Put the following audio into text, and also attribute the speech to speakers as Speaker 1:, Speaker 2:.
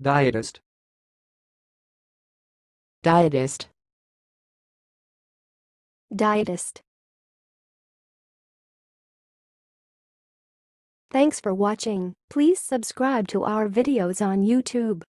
Speaker 1: dietist,
Speaker 2: dietist,
Speaker 3: dietist. Thanks for watching. Please subscribe to our videos on YouTube.